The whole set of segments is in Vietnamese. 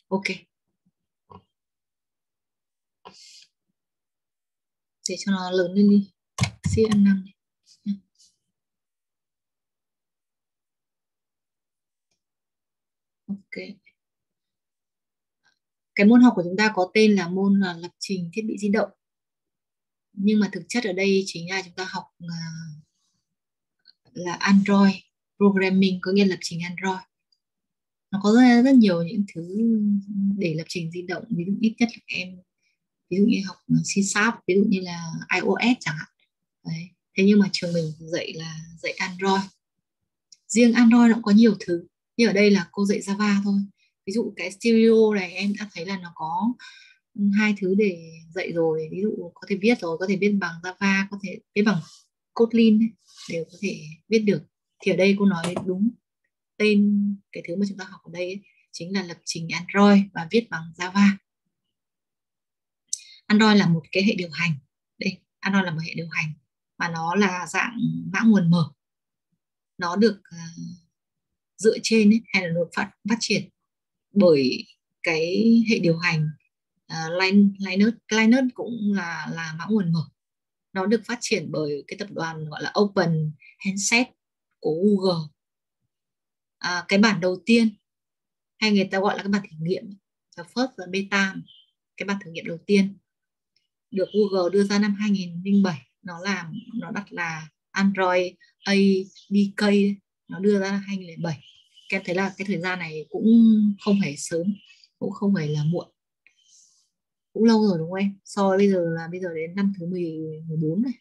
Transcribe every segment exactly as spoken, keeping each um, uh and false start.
Ok, để cho nó lớn lên đi. xê em năm này. Ok. Cái môn học của chúng ta có tên là môn là lập trình thiết bị di động. Nhưng mà thực chất ở đây chính là chúng ta học à, là Android programming, có nghĩa là lập trình Android. Nó có rất, rất nhiều những thứ để lập trình di động, ví dụ ít nhất là em ví dụ như học C Sharp, ví dụ như là iOS chẳng hạn. Đấy. Thế nhưng mà trường mình dạy là dạy Android. Riêng Android nó cũng có nhiều thứ, như ở đây là cô dạy Java thôi. Ví dụ cái Stereo này em đã thấy là nó có hai thứ để dạy rồi, ví dụ có thể viết rồi, có thể viết bằng Java, có thể viết bằng Kotlin ấy, đều có thể viết được. Thì ở đây cô nói đúng tên cái thứ mà chúng ta học ở đây ấy, chính là lập trình Android và viết bằng Java. Android là một cái hệ điều hành. Đây, Android là một hệ điều hành mà nó là dạng mã nguồn mở. Nó được uh, dựa trên ấy, hay là được phát, phát triển bởi cái hệ điều hành uh, Linux. Linux cũng là là mã nguồn mở. Nó được phát triển bởi cái tập đoàn gọi là Open Handset của Google. À, cái bản đầu tiên, hay người ta gọi là cái bản thử nghiệm, the first và beta, cái bản thử nghiệm đầu tiên được Google đưa ra năm hai nghìn không trăm lẻ bảy. Nó làm nó đặt là Android a đê ca, nó đưa ra năm hai nghìn không trăm lẻ bảy. Các em thấy là cái thời gian này cũng không hề sớm, cũng không hề là muộn, cũng lâu rồi đúng không em? So với bây giờ là bây giờ đến năm thứ mười, mười bốn này.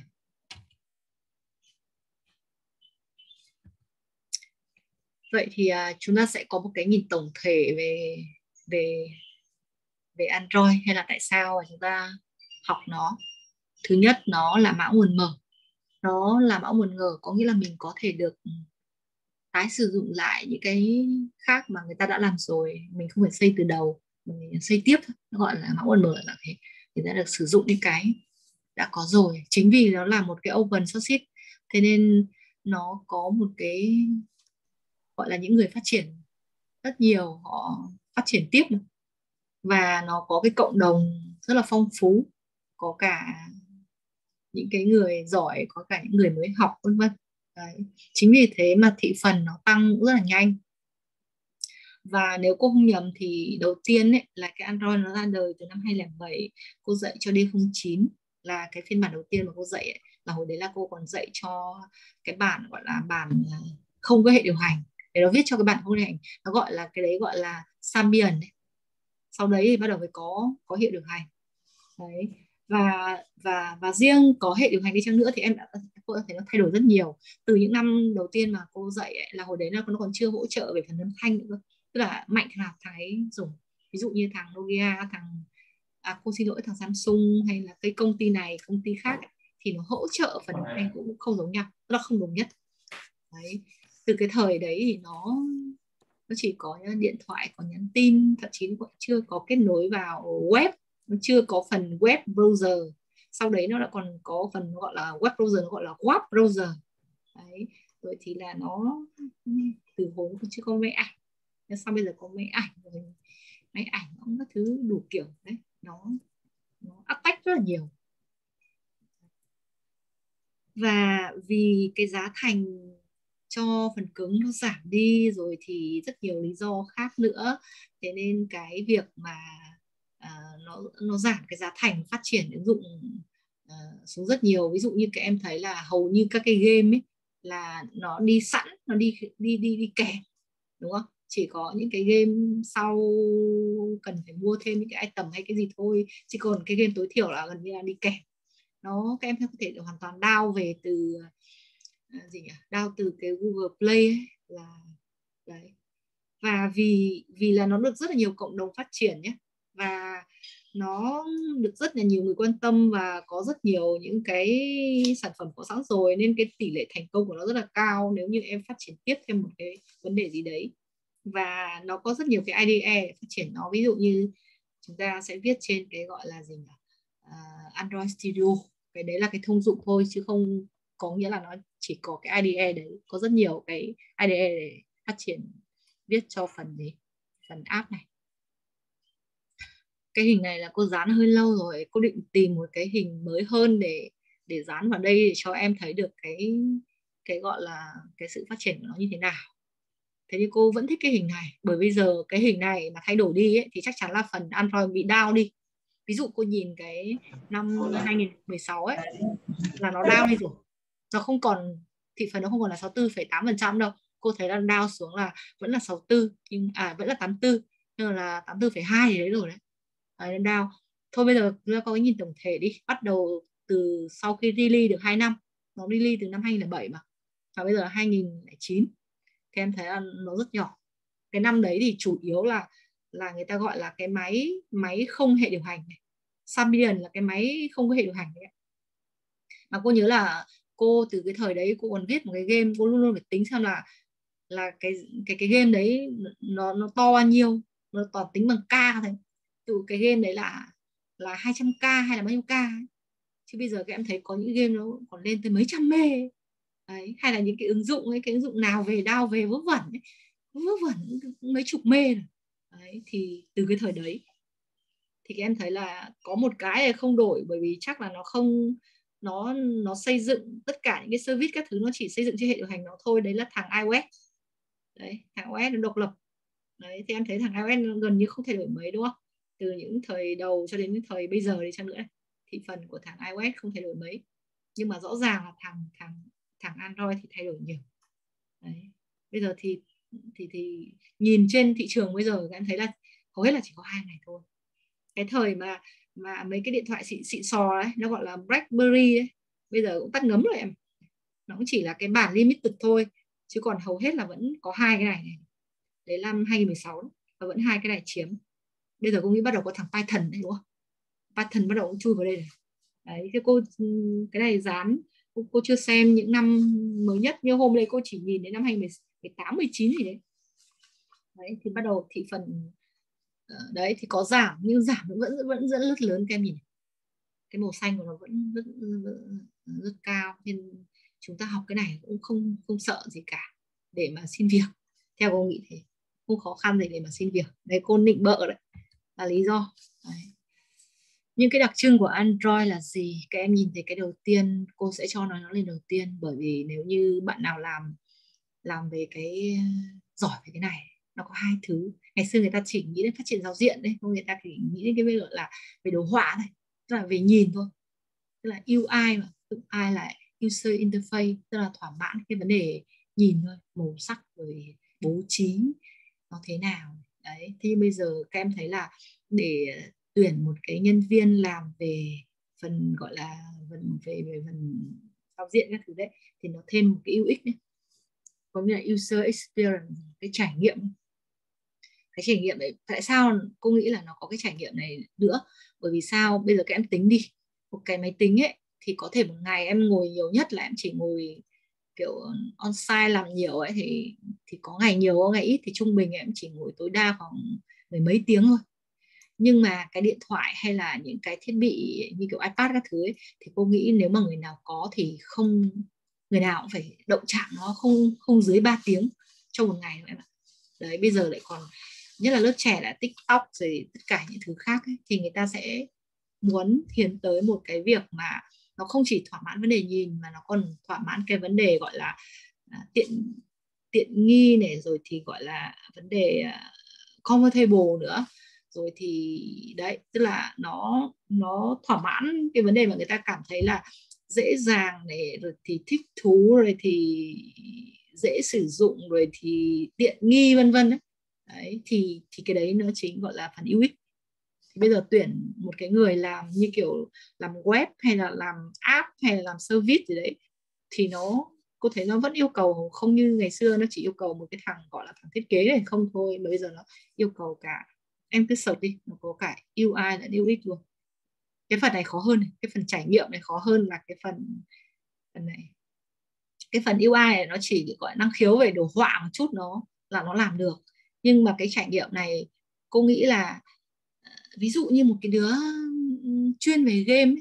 Vậy thì à, chúng ta sẽ có một cái nhìn tổng thể về về về Android, hay là tại sao mà chúng ta học nó. Thứ nhất, nó là mã nguồn mở. Nó là mã nguồn mở có nghĩa là mình có thể được tái sử dụng lại những cái khác mà người ta đã làm rồi, mình không phải xây từ đầu, mình xây tiếp thôi. Nó gọi là mã nguồn mở là thế, người ta được sử dụng những cái đã có rồi. Chính vì nó là một cái open source, thế nên nó có một cái gọi là những người phát triển rất nhiều, họ phát triển tiếp được. Và nó có cái cộng đồng rất là phong phú, có cả những cái người giỏi, có cả những người mới học, vân vân. Đấy. Chính vì thế mà thị phần nó tăng rất là nhanh. Và nếu cô không nhầm thì đầu tiên ấy, là cái Android nó ra đời từ năm hai nghìn không trăm lẻ bảy. Cô dạy cho D không chín là cái phiên bản đầu tiên mà cô dạy ấy, là hồi đấy là cô còn dạy cho cái bản gọi là bản không có hệ điều hành, để nó viết cho cái bản không có hệ điều hành, nó gọi là cái đấy gọi là Symbian ấy. Sau đấy thì bắt đầu mới có có hệ điều hành. Đấy. và và và riêng có hệ điều hành đi chăng nữa thì em đã cô đã thấy nó thay đổi rất nhiều. Từ những năm đầu tiên mà cô dạy ấy, là hồi đấy là nó còn chưa hỗ trợ về phần âm thanh nữa, tức là mạnh thằng nào thằng ấy dùng. Ví dụ như thằng Nokia, thằng à, cô xin lỗi thằng Samsung hay là cái công ty này công ty khác ấy, thì nó hỗ trợ phần âm thanh cũng không giống nhau, nó không đồng nhất. Đấy. Từ cái thời đấy thì nó nó chỉ có điện thoại, có nhắn tin, thậm chí nó chưa có kết nối vào web, nó chưa có phần web browser. Sau đấy nó đã còn có phần gọi là web browser, nó gọi là web browser. Đấy. Rồi thì là nó từ hồi nó chưa có máy ảnh, nhưng sau bây giờ có máy ảnh rồi, máy ảnh cũng các thứ đủ kiểu. Đấy, nó nó attack rất là nhiều. Và vì cái giá thành cho phần cứng nó giảm đi rồi thì rất nhiều lý do khác nữa, thế nên cái việc mà à, nó nó giảm cái giá thành phát triển ứng dụng à, xuống rất nhiều. Ví dụ như các em thấy là hầu như các cái game ấy là nó đi sẵn, nó đi đi đi đi kèm, đúng không? Chỉ có những cái game sau cần phải mua thêm những cái item hay cái gì thôi, chứ còn cái game tối thiểu là gần như là đi kèm. Nó các em có thể hoàn toàn download về từ à, gì nhỉ, download từ cái Google Play ấy, là đấy. Và vì vì là nó được rất là nhiều cộng đồng phát triển nhé, và nó được rất là nhiều người quan tâm và có rất nhiều những cái sản phẩm có sẵn rồi, nên cái tỷ lệ thành công của nó rất là cao nếu như em phát triển tiếp thêm một cái vấn đề gì đấy. Và nó có rất nhiều cái i đê e để phát triển nó, ví dụ như chúng ta sẽ viết trên cái gọi là gì nhỉ, uh, Android Studio. Cái đấy là cái thông dụng thôi, chứ không có nghĩa là nó chỉ có cái i đê e đấy, có rất nhiều cái i đê e để phát triển viết cho phần gì, phần app này. cái hình này là cô dán hơi lâu rồi, cô định tìm một cái hình mới hơn để để dán vào đây để cho em thấy được cái cái gọi là cái sự phát triển của nó như thế nào. Thế thì cô vẫn thích cái hình này, bởi bây giờ cái hình này mà thay đổi đi ấy, thì chắc chắn là phần Android bị down đi. Ví dụ cô nhìn cái năm hai nghìn không trăm mười sáu ấy là nó down đi rồi, nó không còn, thị phần nó không còn là sáu mươi tư phẩy tám phần trăm đâu, cô thấy là down xuống là vẫn là sáu mươi tư, nhưng à vẫn là tám mươi tư, nhưng là tám mươi tư phẩy hai gì đấy rồi đấy. Đấy, down. Thôi bây giờ chúng ta có cái nhìn tổng thể đi, bắt đầu từ sau khi release được hai năm, nó release từ năm hai nghìn không trăm lẻ bảy mà, và bây giờ là hai nghìn không trăm lẻ chín, thì em thấy là nó rất nhỏ. Cái năm đấy thì chủ yếu là là người ta gọi là cái máy máy không hệ điều hành này. Symbian là cái máy không có hệ điều hành đấy. Mà cô nhớ là cô từ cái thời đấy cô còn viết một cái game, cô luôn luôn phải tính xem là là cái cái cái game đấy nó nó to bao nhiêu, nó toàn tính bằng k thôi. Từ cái game đấy là là hai trăm k hay là bao nhiêu k ấy. Chứ bây giờ các em thấy có những game nó còn lên tới mấy trăm mê đấy, hay là những cái ứng dụng ấy, cái ứng dụng nào về đao về vớ vẩn ấy, vớ vẩn mấy chục mê rồi. Đấy, thì từ cái thời đấy thì các em thấy là có một cái không đổi, bởi vì chắc là nó không nó nó xây dựng tất cả những cái service các thứ nó chỉ xây dựng trên hệ điều hành nó thôi, đấy là thằng iOS. Đấy, thằng iOS nó độc lập. Đấy, thì em thấy thằng iOS gần như không thay đổi mấy đúng không, từ những thời đầu cho đến những thời bây giờ đi chăng nữa, thị phần của thằng iOS không thay đổi mấy, nhưng mà rõ ràng là thằng thằng thằng Android thì thay đổi nhiều. Đấy, bây giờ thì thì thì nhìn trên thị trường bây giờ em thấy là hầu hết là chỉ có hai ngày thôi. Cái thời mà mà mấy cái điện thoại xịn xịn sò ấy, nó gọi là BlackBerry ấy, bây giờ cũng tắt ngấm rồi em, nó cũng chỉ là cái bản limited thôi, chứ còn hầu hết là vẫn có hai cái này, này. Đấy năm hai nghìn không trăm mười sáu và vẫn hai cái này chiếm. Bây giờ cô nghĩ bắt đầu có thằng Python đấy đúng không, Python bắt đầu cũng chui vào đây này. Đấy, cái cô cái này dán cô, cô chưa xem những năm mới nhất, như hôm nay cô chỉ nhìn đến năm hai nghìn không trăm mười tám mười chín gì đấy. Đấy thì bắt đầu thị phần đấy thì có giảm, nhưng giảm vẫn vẫn vẫn rất lớn. Các em nhìn cái màu xanh của nó vẫn rất, rất, rất cao, nên chúng ta học cái này cũng không không sợ gì cả để mà xin việc, theo cô nghĩ thế, không khó khăn gì để mà xin việc. Đấy, cô nịnh bợ đấy là lý do. Đấy. Nhưng cái đặc trưng của Android là gì? Các em nhìn thấy cái đầu tiên, cô sẽ cho nó nó lên đầu tiên, bởi vì nếu như bạn nào làm làm về cái giỏi về cái này, nó có hai thứ. Ngày xưa người ta chỉ nghĩ đến phát triển giao diện đấy, người ta chỉ nghĩ đến cái về gọi là về đồ họa thôi, tức là về nhìn thôi, tức là u i mà, u i là user interface, tức là thỏa mãn cái vấn đề nhìn thôi, màu sắc rồi bố trí nó thế nào. Đấy, thì bây giờ các em thấy là để tuyển một cái nhân viên làm về phần gọi là phần về về phần giao diện các thứ đấy, thì nó thêm một cái u ích đấy, có nghĩa là user experience, cái trải nghiệm. Cái trải nghiệm đấy, tại sao cô nghĩ là nó có cái trải nghiệm này nữa, bởi vì sao, bây giờ các em tính đi, một cái máy tính ấy thì có thể một ngày em ngồi nhiều nhất là em chỉ ngồi kiểu on site làm nhiều ấy, thì thì có ngày nhiều có ngày ít, thì trung bình em chỉ ngồi tối đa khoảng mười mấy tiếng thôi. Nhưng mà cái điện thoại hay là những cái thiết bị như kiểu iPad các thứ ấy, thì cô nghĩ nếu mà người nào có thì không, người nào cũng phải động chạm nó không không dưới ba tiếng trong một ngày em ạ. Đấy, bây giờ lại còn nhất là lớp trẻ là TikTok rồi tất cả những thứ khác ấy, thì người ta sẽ muốn tiến tới một cái việc mà nó không chỉ thỏa mãn vấn đề nhìn, mà nó còn thỏa mãn cái vấn đề gọi là à, tiện tiện nghi này, rồi thì gọi là vấn đề uh, comfortable nữa, rồi thì đấy, tức là nó nó thỏa mãn cái vấn đề mà người ta cảm thấy là dễ dàng này, rồi thì thích thú, rồi thì dễ sử dụng, rồi thì tiện nghi vân vân đấy. Đấy thì thì cái đấy nó chính gọi là phần u ích. Thì bây giờ tuyển một cái người làm như kiểu làm web hay là làm app hay là làm service gì đấy, thì nó cô thấy nó vẫn yêu cầu không như ngày xưa nó chỉ yêu cầu một cái thằng gọi là thằng thiết kế này không thôi, mà bây giờ nó yêu cầu cả, em cứ search đi, nó có cả u i là u ích luôn. Cái phần này khó hơn này, cái phần trải nghiệm này khó hơn là cái phần phần này. Cái phần u i này nó chỉ gọi năng khiếu về đồ họa một chút, nó là nó làm được, nhưng mà cái trải nghiệm này cô nghĩ là ví dụ như một cái đứa chuyên về game ấy,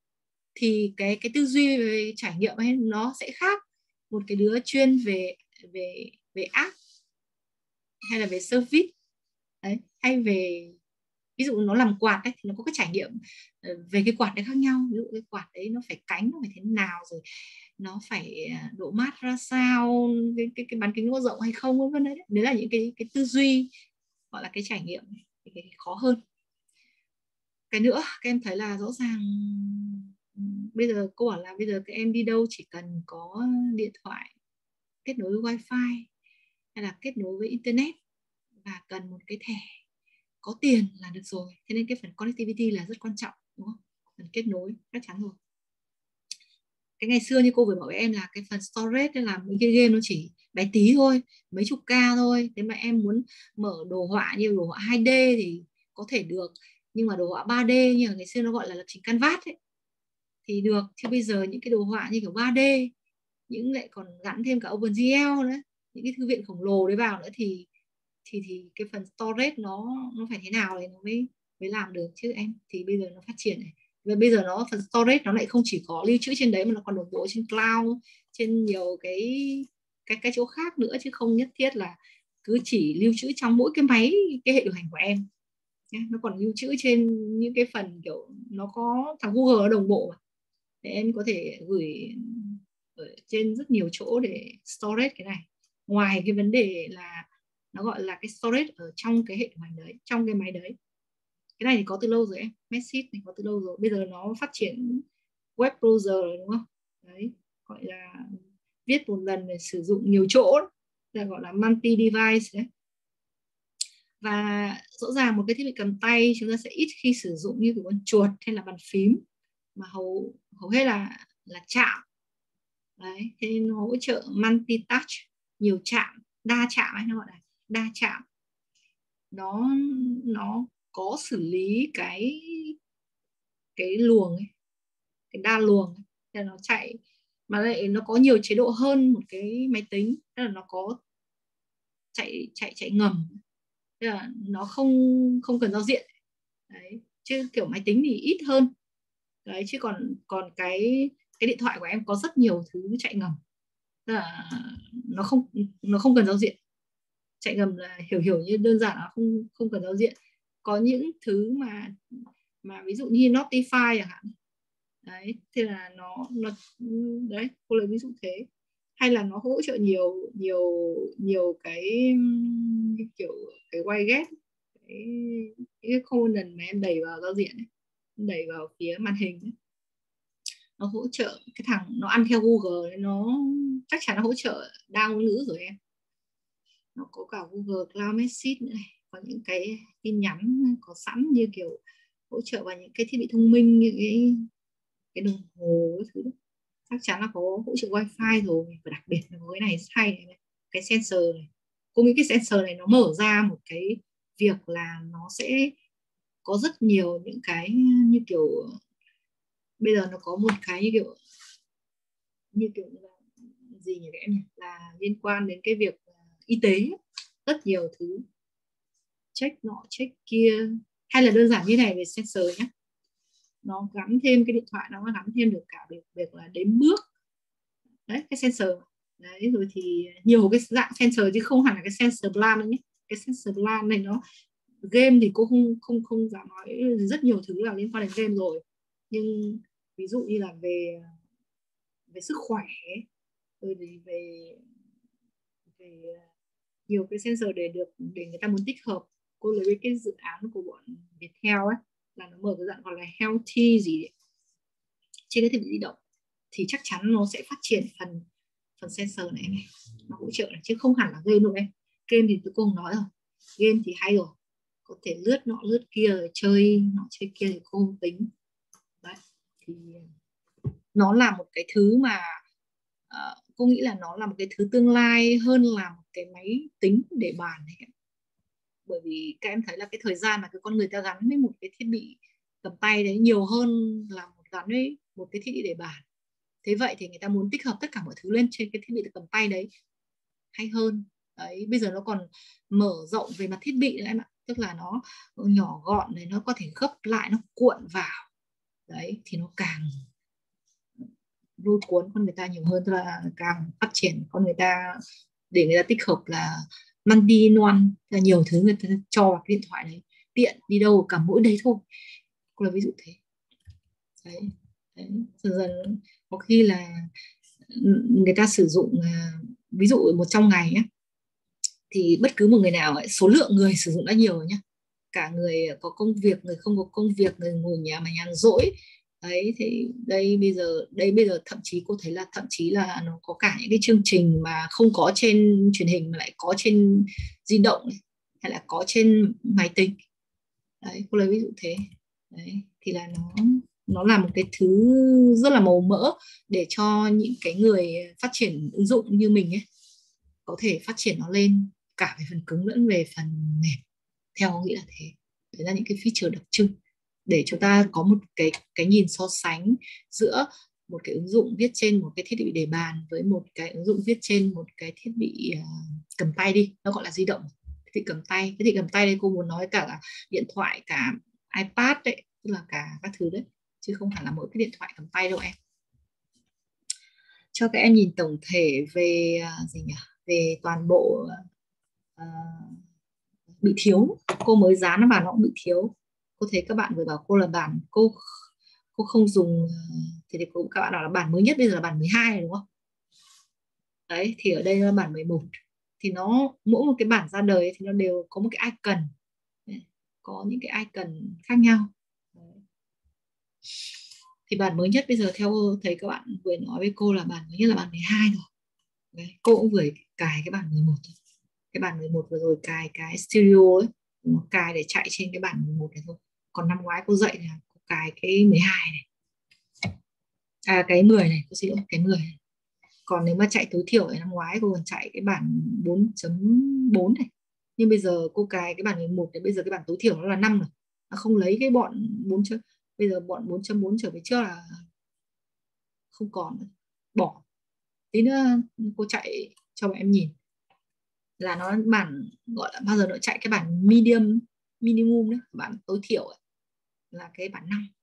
thì cái cái tư duy về trải nghiệm ấy nó sẽ khác một cái đứa chuyên về về về app hay là về service đấy, hay về ví dụ nó làm quạt ấy, thì nó có cái trải nghiệm về cái quạt đấy khác nhau. Ví dụ cái quạt đấy nó phải cánh nó phải thế nào, rồi nó phải độ mát ra sao, cái cái, cái bán kính có rộng hay không, vân vân. Đấy đấy là những cái cái tư duy, gọi là cái trải nghiệm, cái, cái khó hơn. Cái nữa các em thấy là rõ ràng bây giờ cô bảo là bây giờ các em đi đâu chỉ cần có điện thoại kết nối với wifi hay là kết nối với internet và cần một cái thẻ có tiền là được rồi. Thế nên cái phần connectivity là rất quan trọng, đúng không? Phần kết nối chắc chắn rồi. Cái ngày xưa như cô vừa bảo với em là cái phần storage là những cái game nó chỉ bé tí thôi, mấy chục k thôi. Thế mà em muốn mở đồ họa như đồ họa hai D thì có thể được, nhưng mà đồ họa ba D như ngày xưa nó gọi là lập trình canvas ấy, thì được. Chứ bây giờ những cái đồ họa như kiểu ba D, những lại còn gắn thêm cả OpenGL nữa, những cái thư viện khổng lồ đấy vào nữa, thì thì thì cái phần storage nó nó phải thế nào thì nó mới mới làm được chứ em. Thì bây giờ nó phát triển này, và bây giờ nó phần storage nó lại không chỉ có lưu trữ trên đấy mà nó còn đồng bộ trên cloud, trên nhiều cái cái cái chỗ khác nữa, chứ không nhất thiết là cứ chỉ lưu trữ trong mỗi cái máy, cái hệ điều hành của em. Nó còn lưu trữ trên những cái phần kiểu nó có thằng Google đồng bộ mà. Để em có thể gửi ở trên rất nhiều chỗ để storage cái này. Ngoài cái vấn đề là nó gọi là cái storage ở trong cái hệ điều hành đấy, trong cái máy đấy. Cái này thì có từ lâu rồi em, Message thì có từ lâu rồi. Bây giờ nó phát triển web browser rồi, đúng không? Đấy, gọi là viết một lần để sử dụng nhiều chỗ, là gọi là multi device đấy. Và rõ ràng một cái thiết bị cầm tay chúng ta sẽ ít khi sử dụng như cái con chuột hay là bàn phím, mà hầu hầu hết là là chạm. Đấy, thế nên nó hỗ trợ multi touch, nhiều chạm, đa chạm hay nó gọi là đa chạm. Nó nó có xử lý cái cái luồng ấy, cái đa luồng ấy. Nên nó chạy mà lại nó có nhiều chế độ hơn một cái máy tính, tức là nó có chạy chạy chạy ngầm, tức là nó không không cần giao diện. Đấy, chứ kiểu máy tính thì ít hơn. Đấy, chứ còn còn cái cái điện thoại của em có rất nhiều thứ chạy ngầm, tức là nó không nó không cần giao diện. Chạy ngầm là hiểu hiểu như đơn giản là không không cần giao diện. Có những thứ mà mà ví dụ như Notify chẳng hạn. Đấy, thế là nó nó đấy, cô lấy ví dụ thế. Hay là nó hỗ trợ nhiều nhiều nhiều cái kiểu cái widget, cái cái component mà em đẩy vào giao diện ấy, đẩy vào phía màn hình ấy. Nó hỗ trợ cái thằng nó ăn theo Google ấy, nó chắc chắn nó hỗ trợ đa ngôn ngữ rồi em. Nó có cả Google Cloud Message nữa này, có những cái tin nhắn có sẵn như kiểu hỗ trợ vào những cái thiết bị thông minh như cái cái đồng hồ cái thứ đó. Chắc chắn là có hỗ trợ wifi rồi. Và đặc biệt là cái này rất hay này, cái sensor này. Cô nghĩ cái sensor này nó mở ra một cái việc là nó sẽ có rất nhiều những cái như kiểu bây giờ nó có một cái như kiểu như kiểu là gì nhỉ các em nhỉ, là liên quan đến cái việc y tế, rất nhiều thứ check nọ check kia. Hay là đơn giản như này về sensor nhé, nó gắn thêm cái điện thoại, nó gắn thêm được cả việc, việc là đếm bước. Đấy, cái sensor đấy. Rồi thì nhiều cái dạng sensor chứ không hẳn là cái sensor blan nữa nhé. Cái sensor blan này nó game thì cô không không không dám nói, rất nhiều thứ là liên quan đến game rồi, nhưng ví dụ như là về về sức khỏe, rồi thì về về nhiều cái sensor để được để người ta muốn tích hợp. Cô lấy cái dự án của bọn Viettel ấy, là nó mở cái dạng gọi là healthy gì đấy, trên cái thiết bị di động, thì chắc chắn nó sẽ phát triển phần phần sensor này này, nó hỗ trợ này, chứ không hẳn là game đâu em. Game thì tôi cũng nói rồi, game thì hay rồi, có thể lướt nọ lướt kia rồi chơi nọ chơi kia thì cô không tính. Đấy, thì nó là một cái thứ mà uh, cô nghĩ là nó là một cái thứ tương lai hơn là một cái máy tính để bàn này. Bởi vì các em thấy là cái thời gian mà cái con người ta gắn với một cái thiết bị cầm tay đấy nhiều hơn là một gắn với một cái thiết bị để bàn. Thế vậy thì người ta muốn tích hợp tất cả mọi thứ lên trên cái thiết bị cầm tay đấy hay hơn. Đấy, bây giờ nó còn mở rộng về mặt thiết bị nữa em ạ, tức là nó nhỏ gọn này, nó có thể gấp lại, nó cuộn vào. Đấy, thì nó càng lôi cuốn con người ta nhiều hơn, tức là càng phát triển con người ta để người ta tích hợp là multi one, là nhiều thứ người ta cho vào cái điện thoại đấy. tiện đi đâu cả mỗi đấy thôi. Cô là ví dụ thế. Đấy. Đấy. Dần dần có khi là người ta sử dụng ví dụ một trong ngày ấy, thì bất cứ một người nào ấy, số lượng người sử dụng đã nhiều rồi nhá, cả người có công việc, người không có công việc, người ngồi nhà mà nhàn rỗi. Đấy thì đây bây giờ đây bây giờ thậm chí cô thấy là thậm chí là nó có cả những cái chương trình mà không có trên truyền hình mà lại có trên di động này, hay là có trên máy tính. Đấy, cô lấy ví dụ thế. Đấy thì là nó nó là một cái thứ rất là màu mỡ để cho những cái người phát triển ứng dụng như mình ấy có thể phát triển nó lên cả về phần cứng lẫn về phần mềm. Theo tôi nghĩ là thế. Đấy là những cái feature đặc trưng để chúng ta có một cái cái nhìn so sánh giữa một cái ứng dụng viết trên một cái thiết bị để bàn với một cái ứng dụng viết trên một cái thiết bị uh, cầm tay đi, nó gọi là di động, thiết bị cầm tay. Thiết bị cầm tay đây cô muốn nói cả là điện thoại, cả iPad đấy, tức là cả các thứ đấy, chứ không phải là mỗi cái điện thoại cầm tay đâu em. Cho các em nhìn tổng thể về uh, gì nhỉ? Về toàn bộ uh, bị thiếu. Cô mới dán nó vào nó cũng bị thiếu. Cô thấy các bạn vừa bảo cô là bản cô cô không dùng thì, thì cô, các bạn bảo là bản mới nhất bây giờ là bản mười hai rồi đúng không? Đấy thì ở đây là bản mười một, thì nó mỗi một cái bản ra đời thì nó đều có một cái icon, có những cái icon khác nhau. Đấy. Thì bản mới nhất bây giờ theo thấy các bạn vừa nói với cô là bản mới nhất là bản mười hai rồi. Đấy, cô cũng vừa cài cái bản mười một thôi. Cái bản mười một vừa rồi cài cái studio ấy, nó cài để chạy trên cái bản mười một này thôi. Còn năm ngoái cô dạy là cô cài cái mười hai này, à cái mười này, cô xin lỗi, cái mười này. Còn nếu mà chạy tối thiểu thì năm ngoái cô còn chạy cái bản bốn chấm bốn này, nhưng bây giờ cô cài cái bản mười một thì bây giờ cái bản tối thiểu nó là năm rồi, nó không lấy cái bọn bốn chấm, bây giờ bọn bốn chấm bốn trở về trước là không còn, bỏ. Tí nữa cô chạy cho bọn em nhìn là nó bản gọi là bao giờ nó chạy cái bản medium minimum nữa, bản tối thiểu ấy, là cái bản năm.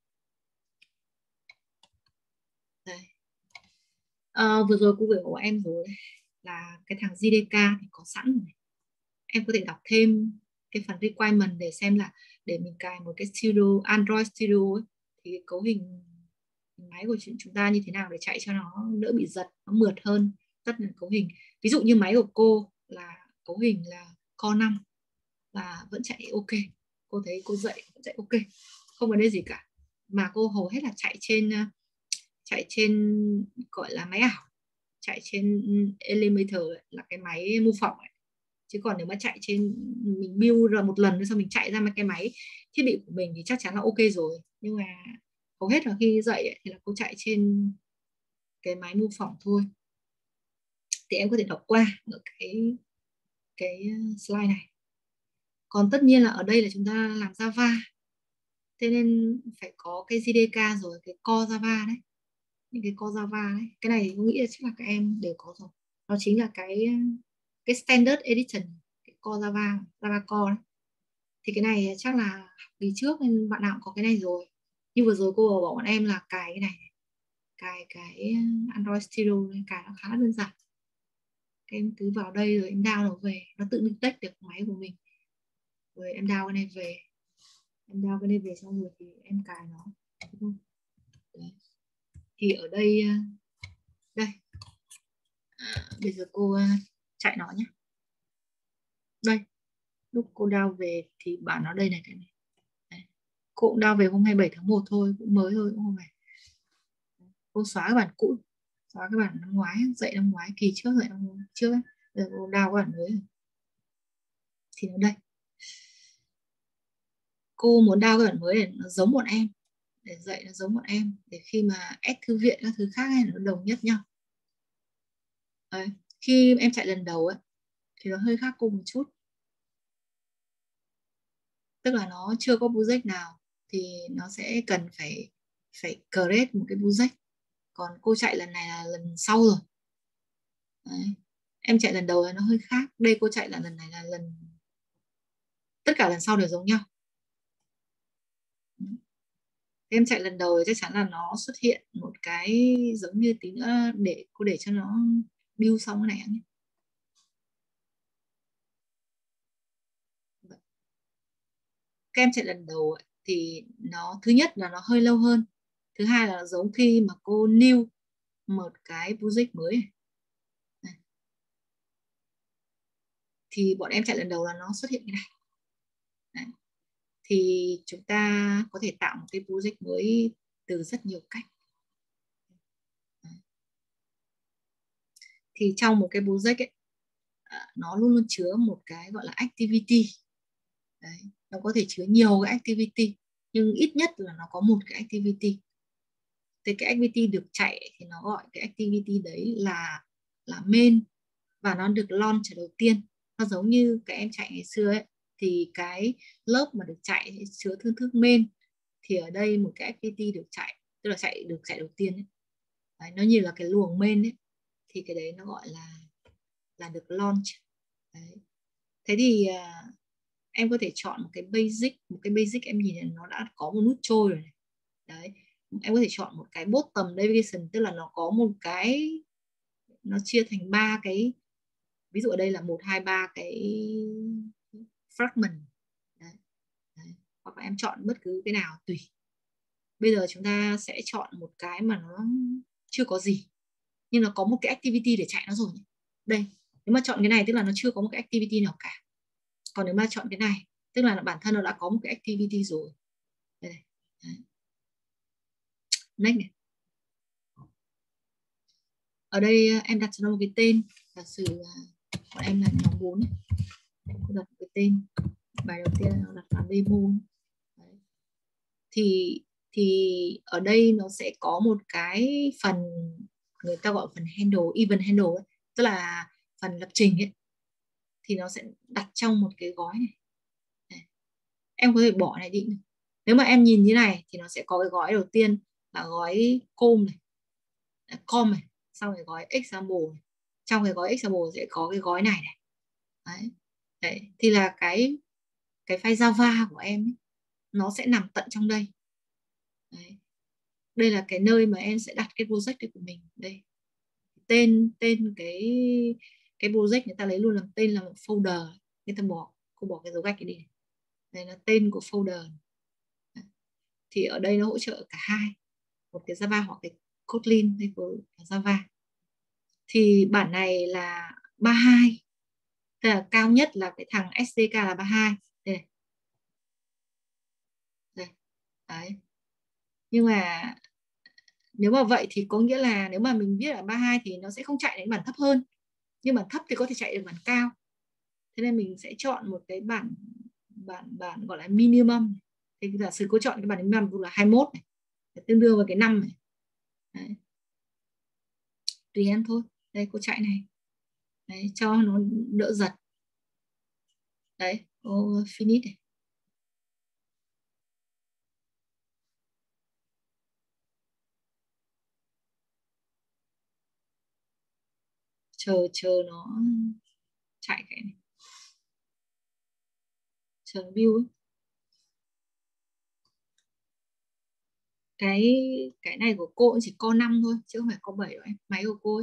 Đây. À, vừa rồi cô gửi của em rồi là cái thằng giê đê ca thì có sẵn rồi. Em có thể đọc thêm cái phần requirement để xem là để mình cài một cái studio Android Studio ấy, thì cái cấu hình máy của chúng ta như thế nào để chạy cho nó đỡ bị giật, nó mượt hơn. Tất là cấu hình, ví dụ như máy của cô là cấu hình là Core năm là vẫn chạy ok, cô thấy cô dạy vẫn chạy ok, không vấn đề gì cả. Mà cô hầu hết là chạy trên chạy trên gọi là máy ảo, chạy trên Elementor là cái máy mô phỏng ấy. Chứ còn nếu mà chạy trên mình build ra một lần sau mình chạy ra một cái máy thiết bị của mình thì chắc chắn là ok rồi. Nhưng mà hầu hết là khi dạy ấy, thì là cô chạy trên cái máy mô phỏng thôi. Thì em có thể đọc qua ở cái cái slide này. Còn tất nhiên là ở đây là chúng ta làm Java, thế nên phải có cái giê đê ca rồi, cái core Java đấy, những cái core Java đấy. Cái này tôi nghĩ là chắc là các em đều có rồi. Nó chính là cái cái standard edition, cái core Java, Java core đấy. Thì cái này chắc là học kỳ trước nên bạn nào cũng có cái này rồi. Nhưng vừa rồi cô bảo bọn em là cài cái này, cài cái Android Studio này, cài nó khá là đơn giản. Các em cứ vào đây rồi em download về, nó tự detect được máy của mình. Rồi em download cái này về, em download cái này về xong rồi thì em cài nó. Đấy. Thì ở đây đây à, bây giờ cô chạy nó nhé. Đây, lúc cô download về thì bản nó đây này, cái này. Đấy. Cô cũng download về hôm hai mươi bảy tháng một thôi, cũng mới thôi, cũng không phải. Cô xóa cái bản cũ, xóa cái bản năm ngoái, dạy năm ngoái, kỳ trước dạy năm trước ấy. Giờ cô download cái bản mới thì nó đây. Cô muốn download cái bản mới để nó giống bọn em, để dạy nó giống bọn em, để khi mà add thư viện các thứ khác ấy, nó đồng nhất nhau. Đấy. Khi em chạy lần đầu ấy thì nó hơi khác cô một chút, tức là nó chưa có project nào thì nó sẽ cần phải phải create một cái project. Còn cô chạy lần này là lần sau rồi. Đấy. Em chạy lần đầu là nó hơi khác, đây cô chạy là lần này là lần, tất cả lần sau đều giống nhau. Em chạy lần đầu thì chắc chắn là nó xuất hiện một cái giống như tí nữa, để cô để cho nó build xong cái này nhé. các em chạy lần đầu ấy, thì nó thứ nhất là nó hơi lâu hơn, thứ hai là giống khi mà cô new một cái project mới này. Này. Thì bọn em chạy lần đầu là nó xuất hiện cái này. Đấy. Thì chúng ta có thể tạo một cái project mới từ rất nhiều cách. Đấy. Thì trong một cái project ấy, nó luôn luôn chứa một cái gọi là activity. Đấy. Nó có thể chứa nhiều cái activity, nhưng ít nhất là nó có một cái activity. Thì cái activity được chạy thì nó gọi cái activity đấy là là main, và nó được launch đầu tiên. Nó giống như các em chạy ngày xưa ấy, thì cái lớp mà được chạy thì chứa thương thức main, thì ở đây một cái activity được chạy, tức là chạy được chạy đầu tiên ấy. Đấy, nó như là cái luồng main ấy, thì cái đấy nó gọi là là được launch. Đấy. Thế thì uh, em có thể chọn một cái basic, một cái basic em nhìn này, nó đã có một nút trôi rồi này. Đấy. Em có thể chọn một cái bottom navigation, tức là nó có một cái, nó chia thành ba cái, ví dụ ở đây là một hai ba cái fragment. Đấy. Đấy. Hoặc là em chọn bất cứ cái nào tùy. Bây giờ chúng ta sẽ chọn một cái mà nó chưa có gì, nhưng nó có một cái activity để chạy nó rồi. Đây, nếu mà chọn cái này tức là nó chưa có một cái activity nào cả. Còn nếu mà chọn cái này tức là bản thân nó đã có một cái activity rồi. Đây này. Đấy. Next này. Ở đây em đặt cho nó một cái tên, giả sử bọn em là nhóm bốn này. Cô đặt một cái tên, bài đầu tiên nó đặt là demo. Đấy. Thì thì ở đây nó sẽ có một cái phần người ta gọi phần handle, event handle ấy, tức là phần lập trình ấy, thì nó sẽ đặt trong một cái gói này. Đấy. Em có thể bỏ này đi. Nếu mà em nhìn như này thì nó sẽ có cái gói đầu tiên là gói com này, com này, xong rồi gói example này. Trong cái gói example sẽ có cái gói này này. Đấy. Đấy. Thì là cái cái file Java của em ấy, nó sẽ nằm tận trong đây. Đấy. Đây là cái nơi mà em sẽ đặt cái project của mình. Đây, tên tên cái cái project người ta lấy luôn làm tên là một folder. Người ta bỏ, cô bỏ cái dấu gạch cái đi. Đây là tên của folder. Đấy. Thì ở đây nó hỗ trợ cả hai, một cái Java hoặc cái Kotlin hay của Java. Thì bản này là ba mươi hai, tức là cao nhất là cái thằng ét đê ca là ba mươi hai. Đây này. Đây. Đấy. Nhưng mà nếu mà vậy thì có nghĩa là nếu mà mình viết ở ba mươi hai thì nó sẽ không chạy đến bản thấp hơn, nhưng bản thấp thì có thể chạy được bản cao. Thế nên mình sẽ chọn một cái bản bản bản gọi là minimum. Thì giả sử cô chọn cái bản minimum là hai mươi mốt này, tương đương với cái năm này. Đấy. Tùy em thôi. Đây cô chạy này. Đấy, cho nó đỡ giật. Đấy, cô finish này. Chờ chờ nó chạy cái này. Chờ nó view ấy. Cái cái này của cô chỉ co năm thôi chứ không phải co bảy đâu em. Máy của cô ấy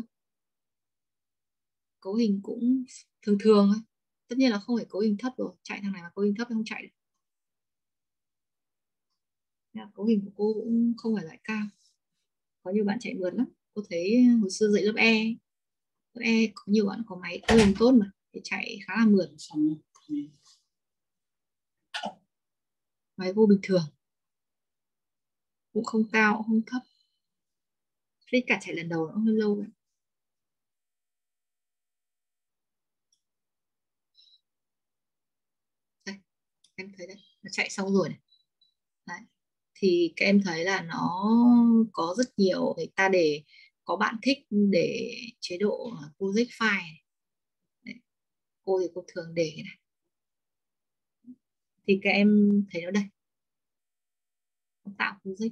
cấu hình cũng thường thường thôi. Tất nhiên là không phải cấu hình thấp rồi, chạy thằng này mà cấu hình thấp thì không chạy được. Cấu hình của cô cũng không phải loại cao. Có nhiều bạn chạy mượt lắm. Cô thấy hồi xưa dạy lớp E, lớp E có nhiều bạn có máy cấu hình tốt mà thì chạy khá là mượt. Máy vô bình thường, cũng không cao cũng không thấp. Thế cả chạy lần đầu nó hơi lâu rồi. Đây, em thấy đấy, nó chạy xong rồi này. Đấy. Thì các em thấy là nó có rất nhiều người ta để có bạn thích để chế độ project file. Đấy. Cô thì cô thường để cái này. Thì các em thấy nó đây, nó tạo project,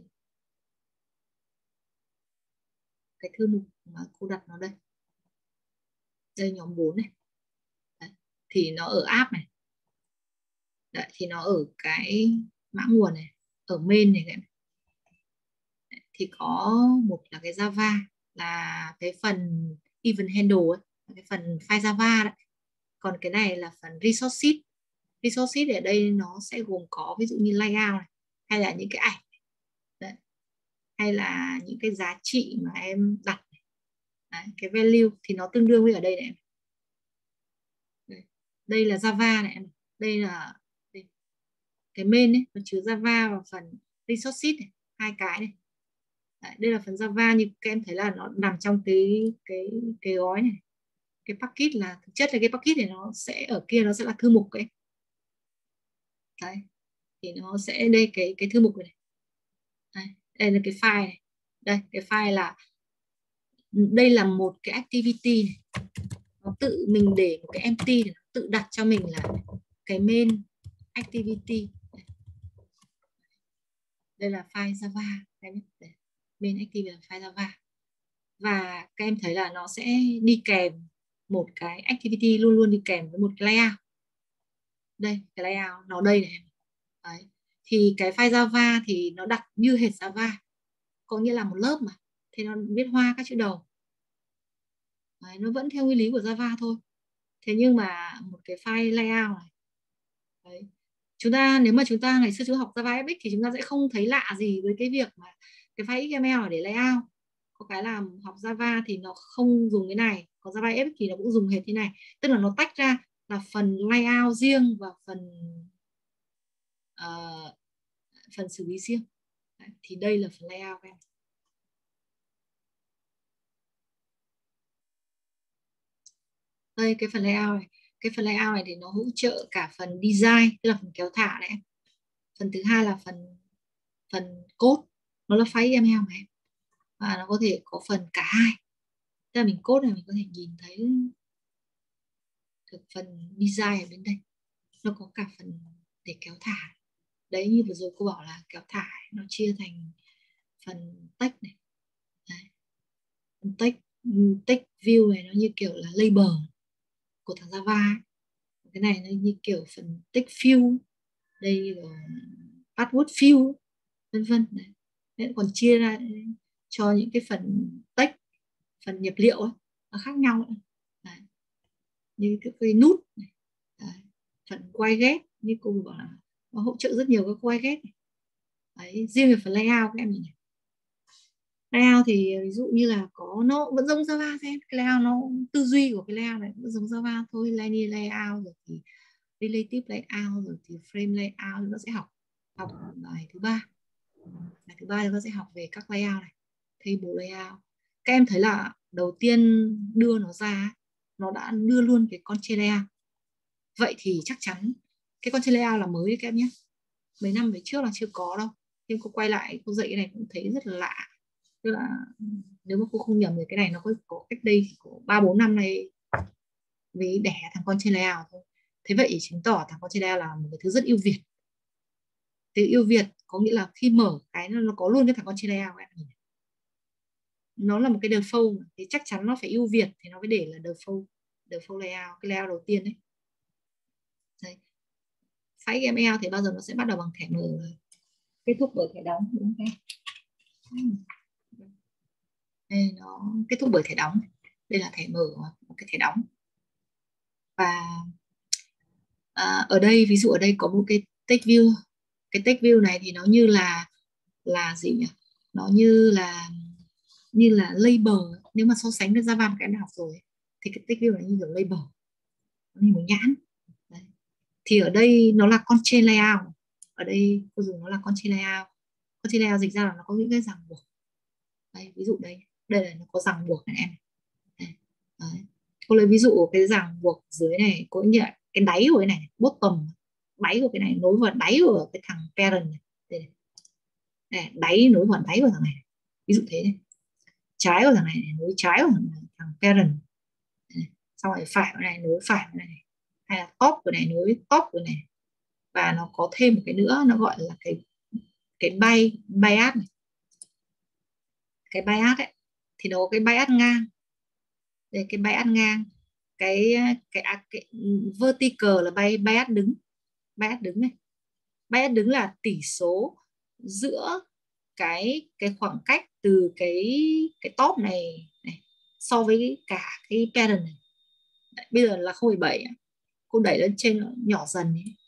cái thư mục mà cô đặt nó đây, đây nhóm bốn này. Đấy. Thì nó ở app này. Đấy, thì nó ở cái mã nguồn này, ở main này các em. Đấy, thì có một là cái Java, là cái phần event handle ấy, cái phần file Java đấy. Còn cái này là phần resources. Resources ở đây nó sẽ gồm có ví dụ như layout này, hay là những cái ảnh đấy, hay là những cái giá trị mà em đặt đấy, cái value thì nó tương đương với ở đây này. Đây, đây là Java này em, đây là đây, cái main ấy, nó chứa Java và phần resources này, hai cái này. Đấy, đây là phần Java, như các em thấy là nó nằm trong cái cái cái gói này. Cái package là thực chất là cái package này nó sẽ ở kia, nó sẽ là thư mục ấy. Đấy, thì nó sẽ đây cái cái thư mục này. Đây, đây là cái file này. Đây, cái file là đây là một cái activity này. Nó tự mình để một cái empty này, nó tự đặt cho mình là cái main activity. Đây là file Java. Đây, main activity là file Java. Và các em thấy là nó sẽ đi kèm một cái activity, luôn luôn đi kèm với một cái layout. Đây, cái layout nó đây này. Đấy. Thì cái file Java thì nó đặt như hệt Java, có nghĩa là một lớp mà, thì nó viết hoa các chữ đầu. Đấy, nó vẫn theo nguyên lý của Java thôi. Thế nhưng mà một cái file layout này, đấy, chúng ta nếu mà chúng ta ngày xưa chúng ta học Java ép ích thì chúng ta sẽ không thấy lạ gì với cái việc mà cái file ích em eo để layout. Có cái là học Java thì nó không dùng cái này, còn Java ép ích thì nó cũng dùng hệt thế này, tức là nó tách ra là phần layout riêng và phần uh, phần xử lý riêng. Đấy, thì đây là phần layout em. Đây cái phần layout này, cái phần layout này thì nó hỗ trợ cả phần design, tức là phần kéo thả này. Phần thứ hai là phần phần code, nó là file ích em eo mà em, và nó có thể có phần cả hai. Tức là mình code này mình có thể nhìn thấy được phần design ở bên đây, nó có cả phần để kéo thả. Đấy, như vừa rồi cô bảo là kéo thả nó chia thành phần text này. Đấy. Phần text, text view này nó như kiểu là label của thằng Java ấy. Cái này nó như kiểu phần text field, đây là password field, vân vân. Đấy, còn chia ra cho những cái phần text, phần nhập liệu ấy, nó khác nhau ấy. Đấy. Như cái, cái nút này. Đấy. Phần quay ghép như cô bảo là nó hỗ trợ rất nhiều các quay ghép. Đấy, riêng về phần layout các em nhìn này. Layout thì ví dụ như là có nó vẫn giống Java xem, cái layout nó tư duy của cái layout này vẫn giống Java thôi, linear layout rồi thì relative layout rồi thì frame layout, nó sẽ học học bài thứ ba. Bài thứ ba nó sẽ học về các layout này, table layout. Các em thấy là đầu tiên đưa nó ra, nó đã đưa luôn cái con trên layout. Vậy thì chắc chắn cái con trên layout là mới đấy các em nhé. Mấy năm về trước là chưa có đâu. Nhưng cô quay lại cô dạy cái này cũng thấy rất là lạ. Tức là nếu mà cô không nhầm thì cái này nó có, có cách đây ba bốn năm nay mới đẻ thằng con trên layout thôi. Thế vậy chứng tỏ thằng con trên layout là một cái thứ rất ưu việt. Từ ưu việt có nghĩa là khi mở cái nó có luôn cái thằng con trên layout em nhìn. Nó là một cái default thì chắc chắn nó phải ưu việt thì nó mới để là default, default layout, cái layout đầu tiên đấy. Đấy. File ích em eo thì bao giờ nó sẽ bắt đầu bằng thẻ mở, kết thúc bởi thẻ đóng, đúng không? Đây nó kết thúc bởi thẻ đóng. Đây là thẻ mở, một cái thẻ đóng. Và à, ở đây ví dụ ở đây có một cái text view. Cái text view này thì nó như là là gì nhỉ? Nó như là như là label. Nếu mà so sánh với Java mà các em đã học rồi thì cái text view này như kiểu label, nó như một nhãn. Đấy. Thì ở đây nó là con chain layout. Ở đây cô dùng nó là con chain layout. Con chain layout dịch ra là nó có những cái ràng buộc. Đây, ví dụ đây, đây là nó có ràng buộc này em. Đây. Đấy. Cô lấy ví dụ cái ràng buộc dưới này, có như là cái đáy của cái này, bottom, đáy của cái này nối vào đáy của cái thằng parent này. Đây này. Đây, đáy nối vào đáy của thằng này. Ví dụ thế này. Trái của thằng này, này nối trái của thằng, này, thằng parent. Đây. Xong rồi phải của này nối phải của này. Hay là top của này nối top của này. Và nó có thêm một cái nữa, nó gọi là cái cái bay bias này. Cái bias ấy thì nó có cái bias ngang. Đây, cái bias ngang, cái cái, à, cái vertical là bay bias đứng, bias đứng này. Bias đứng là tỷ số giữa cái cái khoảng cách từ cái cái top này, này so với cả cái parent này. Đấy, bây giờ là không phẩy bảy, cô đẩy lên trên nó nhỏ dần ấy.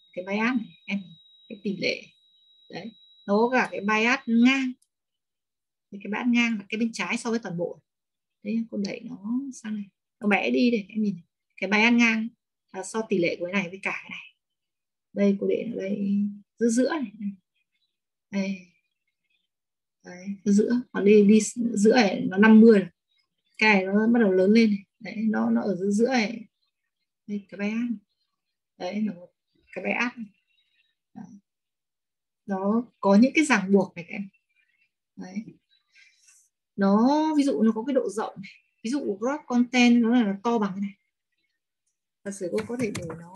cái bias này em, cái tỷ lệ đấy, nó có cả cái bias ngang, thì cái bias ngang là cái bên trái so với toàn bộ. Đấy, cô đẩy nó sang này, nó bẽ đi để em nhìn cái bias ngang là so tỷ lệ của cái này với cả cái này. Đây cô để nó đây giữa giữa này, đây. Đấy, giữa còn đi đi giữa này nó năm mươi rồi. Cái này nó bắt đầu lớn lên này. Đấy, nó nó ở giữa giữa này. Đây, cái bias đấy, nó cái bias đấy. Nó có những cái ràng buộc này các em. Đấy, nó ví dụ nó có cái độ rộng này. Ví dụ crop content nó là nó to bằng cái này, thật sự cô có thể để nó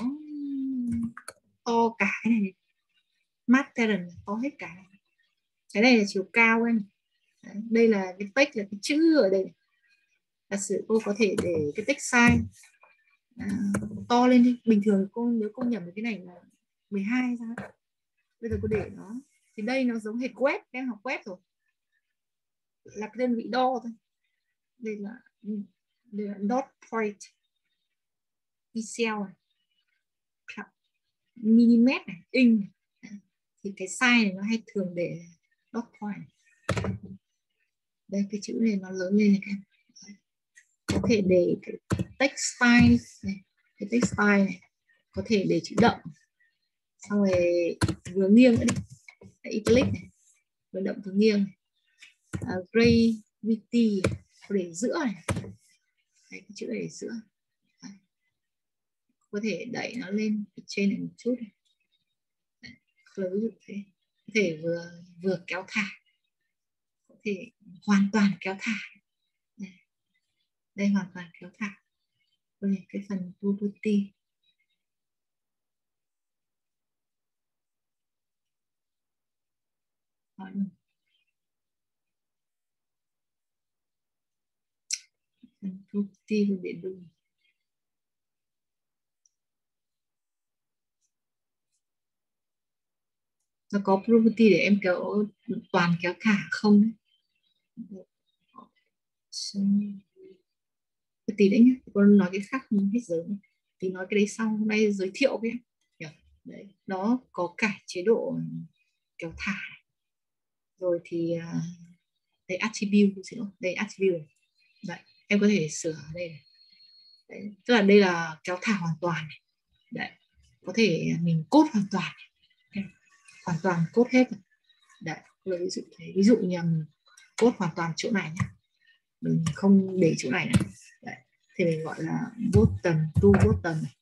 to cả cái này, Matterern to hết cả này. Cái này là chiều cao em. Đấy, đây là cái text, là cái chữ ở đây. Thật sự cô có thể để cái text size à, to lên đi. Bình thường cô nếu cô nhầm cái này là mười hai ra. Bây giờ cô để nó thì đây nó giống hệt web, em học web rồi, là cái đơn vị đo thôi. Đây là, đây là dot point pixel mm này, inch này. Thì cái size này nó hay thường để dot point. Đây cái chữ này nó lớn lên này các em. Có thể để cái text style này, cái text style này có thể để chữ đậm, xong rồi vừa nghiêng nữa đi, italic này, vừa đậm vừa nghiêng này. Uh, gravity có để giữa này. Đấy, cái chữ này để giữa. Đấy. Có thể đẩy nó lên trên này một chút này. Đấy. Ví dụ thế, có thể vừa vừa kéo thả, có thể hoàn toàn kéo thả. Đây, đây hoàn toàn kéo thả. Đây cái phần property. Phần property để đúng. Nó có property để em kéo toàn kéo thả không? Tí đấy nhé, con nói cái khác không hết giờ. Tí nói cái đấy sau, hôm nay giới thiệu với em. Đấy, nó có cả chế độ kéo thả. Rồi thì đây attribute, xin lỗi, đây attribute. Đấy, em có thể sửa ở đây này. Đấy, tức là đây là kéo thả hoàn toàn này. Đấy, có thể mình cốt hoàn toàn này. Hoàn toàn cốt hết rồi. Đấy, ví dụ thế, ví dụ như mình cốt hoàn toàn chỗ này nhé, mình không để chỗ này này. Đấy, thì mình gọi là bottom to bottom này.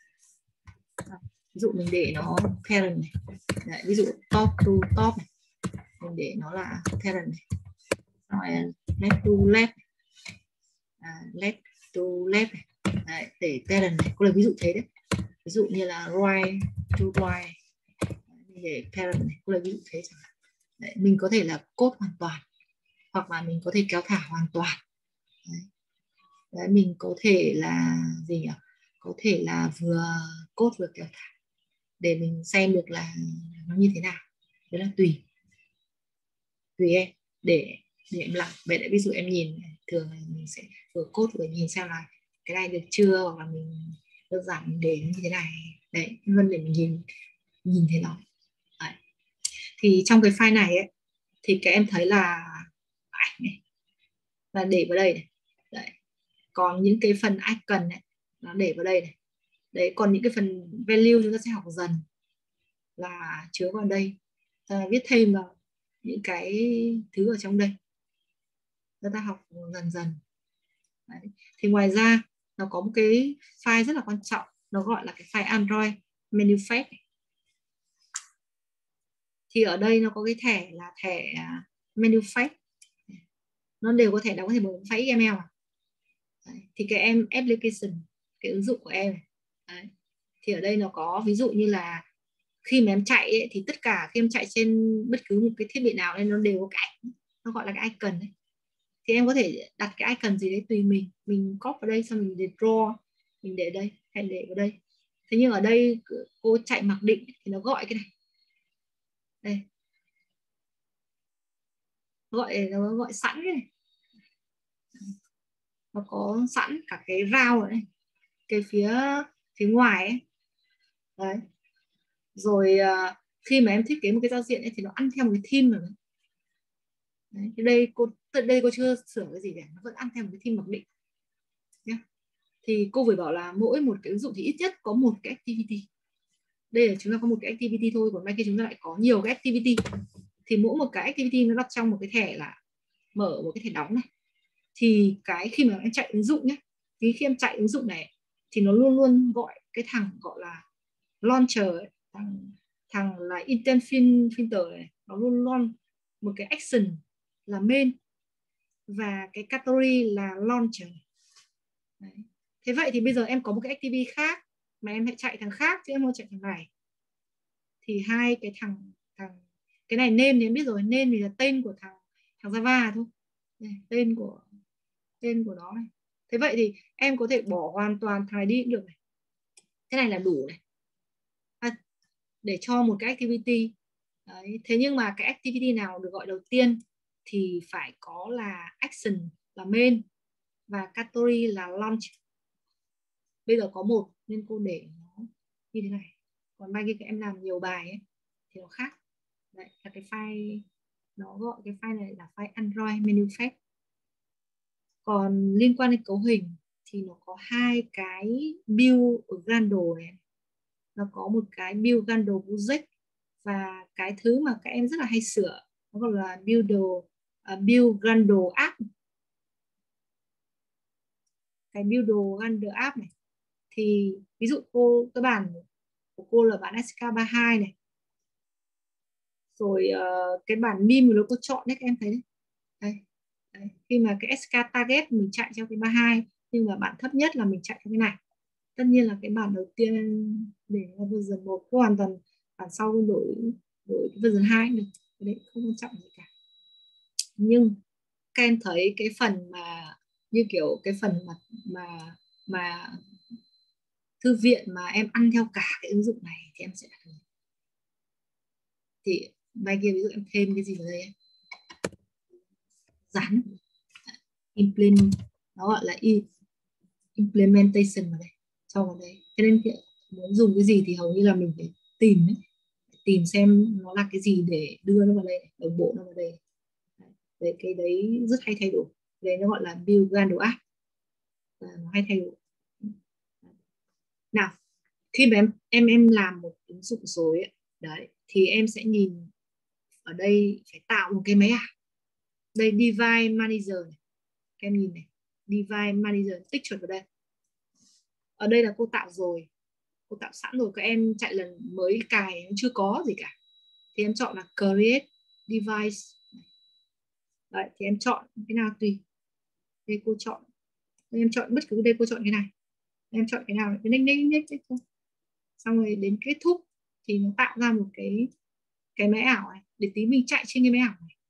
Ví dụ mình để nó parent này. Đấy, ví dụ top to top này, mình để nó là parent này. Rồi left to left, à, left to left này. Đấy, để parent này, cô là ví dụ thế đấy. Ví dụ như là right to right, để parent này, cô là ví dụ thế chẳng hạn. Đấy, mình có thể là code hoàn toàn, hoặc là mình có thể kéo thả hoàn toàn. Đấy. Đấy, mình có thể là gì nhỉ? Có thể là vừa code vừa kéo thả để mình xem được là nó như thế nào. Đấy là tùy tùy em, để để em làm. Vậy để ví dụ em nhìn thường là mình sẽ vừa code vừa nhìn xem là cái này được chưa, hoặc là mình đơn giản mình để như thế này. Đấy, vân để mình nhìn nhìn thấy nó. Đấy. Thì trong cái file này ấy, thì các em thấy là ảnh này là để vào đây này. Đấy. Còn những cái phần icon này nó để vào đây này. Đấy, còn những cái phần value chúng ta sẽ học dần là chứa vào đây, ta viết thêm vào những cái thứ ở trong đây, chúng ta học dần dần. Đấy. Thì ngoài ra nó có một cái file rất là quan trọng, nó gọi là cái file Android menu face. Thì ở đây nó có cái thẻ là thẻ menu face, nó đều có thể đóng có thể mở file ích em lờ. Đấy. Thì cái em application, cái ứng dụng của em. Đấy. Thì ở đây nó có ví dụ như là khi mà em chạy ấy, thì tất cả khi em chạy trên bất cứ một cái thiết bị nào nên nó đều có cái ảnh, nó gọi là cái icon ấy. Thì em có thể đặt cái icon gì đấy tùy mình, mình copy vào đây xong mình để draw, mình để đây hay để vào đây. Thế nhưng ở đây cô chạy mặc định thì nó gọi cái này, đây nó gọi nó gọi sẵn cái này, nó có sẵn cả cái round ở đây, cái phía phía ngoài ấy. Đấy, Rồi uh, khi mà em thiết kế một cái giao diện ấy, thì nó ăn theo một cái theme rồi. Đấy, thì đây cô đây cô chưa sửa cái gì cả, nó vẫn ăn theo một cái theme mặc định nhé. Thì cô vừa bảo là mỗi một cái ứng dụng thì ít nhất có một cái activity. Đây là chúng ta có một cái activity thôi, còn mai kia chúng ta lại có nhiều cái activity. Thì mỗi một cái activity nó đặt trong một cái thẻ là mở một cái thẻ đóng này. Thì cái khi mà em chạy ứng dụng nhé, thì khi em chạy ứng dụng này thì nó luôn luôn gọi cái thằng gọi là launcher ấy, thằng thằng là intent filter này, nó luôn luôn một cái action là main và cái category là launcher. Đấy. Thế vậy thì bây giờ em có một cái activity khác mà em hãy chạy thằng khác chứ em không chạy thằng này. Thì hai cái thằng thằng cái này name thì em biết rồi, name thì là tên của thằng thằng Java thôi. Đây, tên của tên của nó này. Thế vậy thì em có thể bỏ hoàn toàn thằng này đi cũng được này. Thế này là đủ này. À, để cho một cái activity. Đấy. Thế nhưng mà cái activity nào được gọi đầu tiên thì phải có là action là main và category là launch. Bây giờ có một nên cô để nó như thế này. Còn mai kia các em làm nhiều bài ấy, thì nó khác. Đấy là cái file, nó gọi cái file này là file Android manifest. Còn liên quan đến cấu hình thì nó có hai cái build ở Gradle này. Nó có một cái build Gradle project và cái thứ mà các em rất là hay sửa nó gọi là build uh, build Gradle app. Cái build Gradle app này thì ví dụ cô cái bản của cô là bản ét ca ba mươi hai này, rồi uh, cái bản mim nó cô chọn đấy, các em thấy đấy. Đây. Đấy. Khi mà cái ét ca target mình chạy theo cái ba mươi hai nhưng mà bản thấp nhất là mình chạy theo cái này. Tất nhiên là cái bản đầu tiên để là version một, có hoàn toàn bản sau đổi đổi cái version hai được, cái đấy không quan trọng gì cả. Nhưng các em thấy cái phần mà như kiểu cái phần mà mà mà thư viện mà em ăn theo cả cái ứng dụng này thì em sẽ đặt. Thì mai kia ví dụ em thêm cái gì vào đây ấy. Dán implement, nó gọi là implementation vào đây, cho vào đây. Cho nên muốn dùng cái gì thì hầu như là mình phải tìm ấy. Tìm xem nó là cái gì để đưa nó vào đây, đồng bộ nó vào đây. Đấy, cái đấy rất hay thay đổi. Đấy nó gọi là build Gradle app, nó hay thay đổi. Nào, khi mà em em em làm một ứng dụng rồi ấy, đấy thì em sẽ nhìn ở đây phải tạo một cái máy ảo. Đây device manager này, các em nhìn này, device manager tích chuột vào đây. Ở đây là cô tạo rồi, cô tạo sẵn rồi, các em chạy lần mới cài chưa có gì cả thì em chọn là create device. Đấy, thì em chọn cái nào tùy. Đây cô chọn, em chọn bất cứ đây cô chọn cái này, em chọn cái nào cái nick nick nick nick thôi. Xong rồi đến kết thúc thì nó tạo ra một cái cái máy ảo này để tí mình chạy trên cái máy ảo này.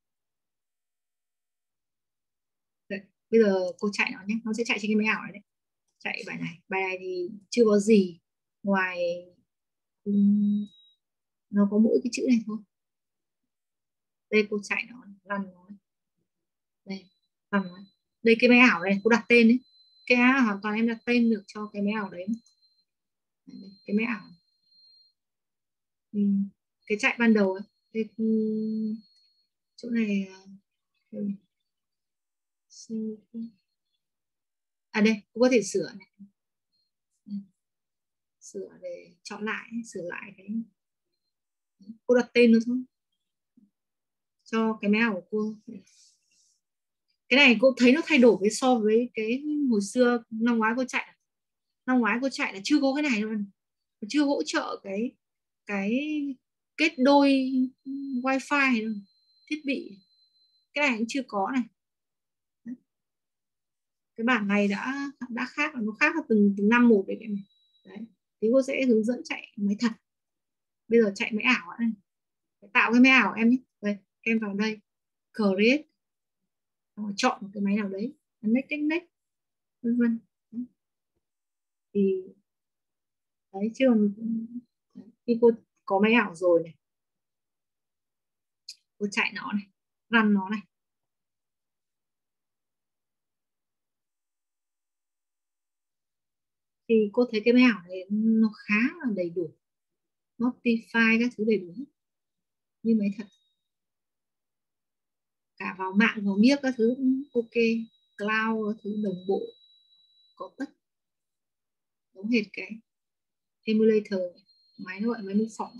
Đấy, bây giờ cô chạy nó nhé, nó sẽ chạy trên cái máy ảo này đấy. Chạy bài này, bài này thì chưa có gì ngoài um, nó có mỗi cái chữ này thôi. Đây cô chạy nó, run nó, đây run nó. Đây cái máy ảo này cô đặt tên đấy, cái hoàn toàn em đặt tên được cho cái máy ảo đấy. Đây, cái máy ảo uhm, cái chạy ban đầu ấy. Đây, um, chỗ này um, à đây cô có thể sửa này, sửa để chọn lại, sửa lại cái cô đặt tên nữa thôi cho cái máy ảo của cô. Cái này cô thấy nó thay đổi với so với cái hồi xưa năm ngoái cô chạy, năm ngoái cô chạy là chưa có cái này luôn, chưa hỗ trợ cái cái kết đôi wifi đâu, thiết bị cái này cũng chưa có này. Đấy. Cái bản này đã đã khác, nó khác từng từng năm một đấy cái này. Đấy thì cô sẽ hướng dẫn chạy máy thật. Bây giờ chạy máy ảo này, tạo cái máy ảo em nhé. Đây em vào đây create, chọn một cái máy nào đấy, next next next vân vân. Thì đấy chứ còn khi cô có máy ảo rồi này, cô chạy nó này, run nó này, thì cô thấy cái máy ảo này nó khá là đầy đủ, Spotify các thứ đầy đủ như máy thật, cả vào mạng vào miếc các thứ cũng ok, cloud các thứ đồng bộ có tất, giống hệt cái emulator, máy nó gọi máy mô phỏng,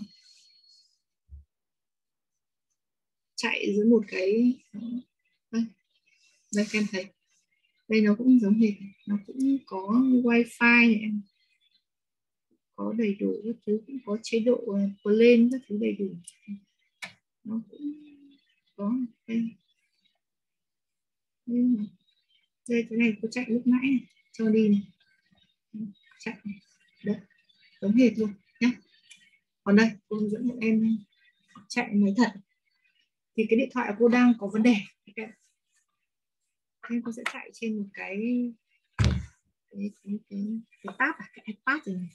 chạy dưới một cái đây, đây em thấy đây nó cũng giống hệt, nó cũng có wifi này em, có đầy đủ các thứ, cũng có chế độ plane các thứ đầy đủ, nó cũng có đây. Đây cái này cô chạy lúc nãy này, cho đi này, chạy này. Đấy, giống hệt luôn nhé. Còn đây cô hướng dẫn bọn em chạy máy thật, thì cái điện thoại của cô đang có vấn đề, nên cô sẽ chạy trên một cái cái cái cái, cái tab à, cái iPad này.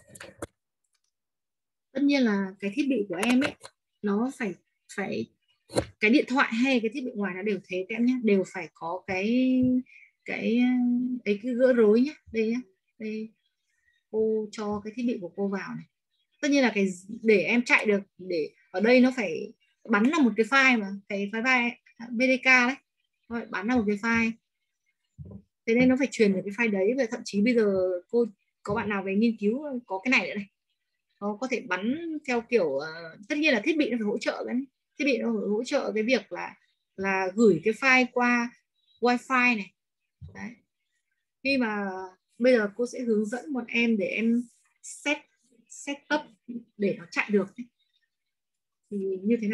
Tất nhiên là cái thiết bị của em ấy nó phải phải cái điện thoại hay cái thiết bị ngoài nó đều thế các em nhé, đều phải có cái cái ấy, cái gỡ rối nhé, đây nhé, đây cô cho cái thiết bị của cô vào này. Tất nhiên là cái để em chạy được, để ở đây nó phải bắn là một cái file, mà cái file bê đê ca đấy, nó phải bắn là một cái file, thế nên nó phải truyền được cái file đấy. Và thậm chí bây giờ cô có bạn nào về nghiên cứu có cái này nữa này, nó có thể bắn theo kiểu uh, tất nhiên là thiết bị nó phải hỗ trợ cái thiết bị nó phải hỗ trợ cái việc là là gửi cái file qua wifi này. Đấy. Khi mà bây giờ cô sẽ hướng dẫn bọn em để em set set up để nó chạy được thì như thế nào.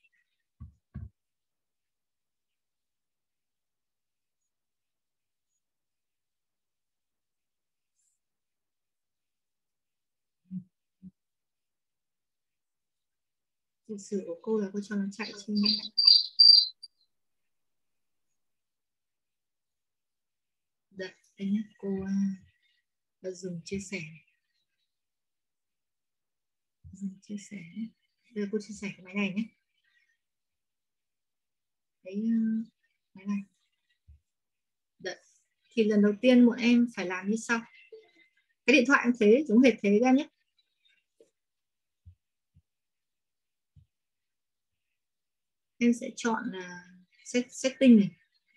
Lịch sử của cô là cô cho nó chạy trên đây, đây nhé, cô uh, dùng chia sẻ dùng chia sẻ đây, cô chia sẻ cái máy này nhé, cái uh, máy này. Đấy. Thì lần đầu tiên bọn em phải làm như sau, cái điện thoại em thế giống hệt thế ra nhé, em sẽ chọn là set, setting này,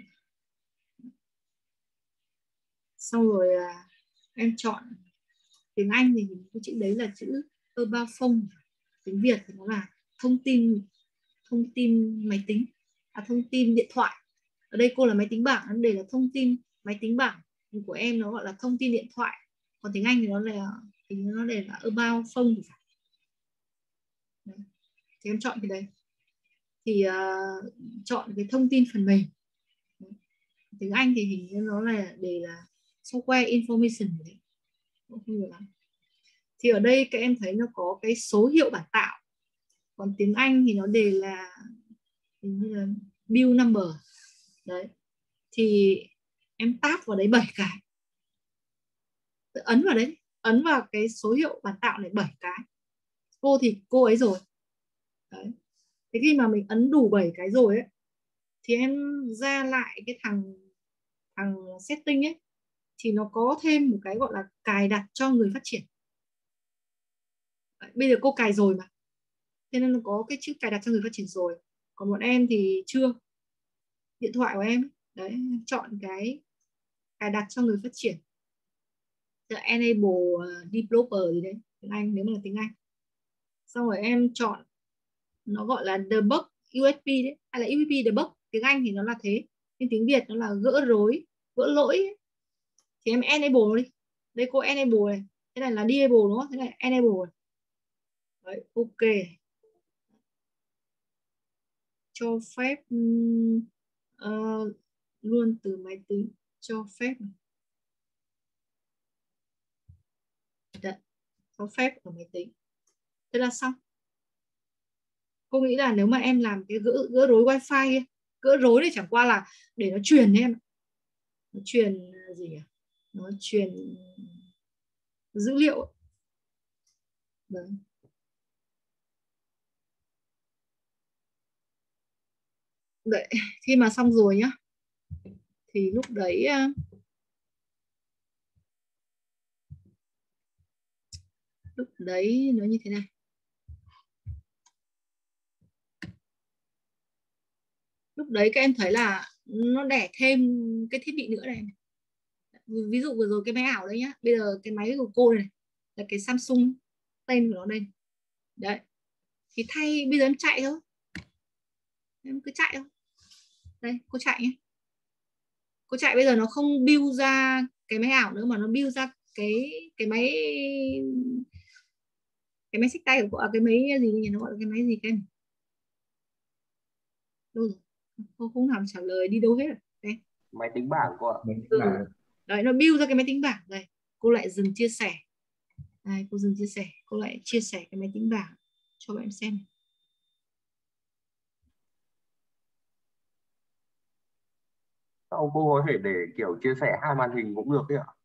xong rồi uh, em chọn tiếng Anh thì cái chữ đấy là chữ about phone, tiếng Việt thì nó là thông tin thông tin máy tính, à, thông tin điện thoại. Ở đây cô là máy tính bảng, đây là thông tin máy tính bảng, của em nó gọi là thông tin điện thoại, còn tiếng Anh thì nó là thì nó đây là about phone thì phải. Đấy. Thì em chọn cái đấy thì uh, chọn cái thông tin phần mềm. Đấy. Tiếng Anh thì hình như nó là để là software information đấy. Không được lắm. Thì ở đây các em thấy nó có cái số hiệu bản tạo, còn tiếng Anh thì nó đề là hình như là build number. Đấy. Thì em tap vào đấy bảy cái, ấn vào đấy, ấn vào cái số hiệu bản tạo này bảy cái. Cô thì cô ấy rồi. Đấy. Thế khi mà mình ấn đủ bảy cái rồi ấy, thì em ra lại cái thằng thằng setting ấy, thì nó có thêm một cái gọi là cài đặt cho người phát triển. Đấy, bây giờ cô cài rồi mà, thế nên nó có cái chữ cài đặt cho người phát triển rồi, còn bọn em thì chưa. Điện thoại của em đấy, em chọn cái cài đặt cho người phát triển, the enable developer gì đấy, tiếng Anh nếu mà là tiếng Anh. Xong rồi em chọn nó gọi là debug u ét pê đấy, hay là u ét pê debug, tiếng Anh thì nó là thế, nhưng tiếng Việt nó là gỡ rối, gỡ lỗi ấy. Thì em enable đi, đây cô enable này, thế này là disable đúng không, thế này enable này. Đấy, ok, cho phép uh, luôn từ máy tính, cho phép Đấy, cho phép ở máy tính, thế là xong. Cô nghĩ là nếu mà em làm cái gỡ gỡ rối wifi ấy, gỡ rối thì chẳng qua là để nó truyền em, nó truyền gì nhỉ, nó truyền dữ liệu. Đấy. Đấy, khi mà xong rồi nhá, thì lúc đấy lúc đấy nó như thế này, lúc đấy các em thấy là nó đẻ thêm cái thiết bị nữa này. Ví dụ vừa rồi cái máy ảo đấy nhá, bây giờ cái máy của cô này là cái Samsung, tên của nó đây đấy, thì thay bây giờ em chạy thôi, em cứ chạy thôi. Đây cô chạy nhé, cô chạy bây giờ nó không build ra cái máy ảo nữa mà nó build ra cái cái máy cái máy xách tay của cô, à, cái máy gì nhỉ, nó gọi là cái máy gì em đâu rồi, không không làm trả lời đi đâu hết rồi. Đây. Máy tính bảng cô ạ. Ừ. Đấy nó build ra cái máy tính bảng. Đây cô lại dừng chia sẻ. Đây, cô dừng chia sẻ, cô lại chia sẻ cái máy tính bảng cho bạn em xem. Sao cô có thể để kiểu chia sẻ hai màn hình cũng được đấy ạ?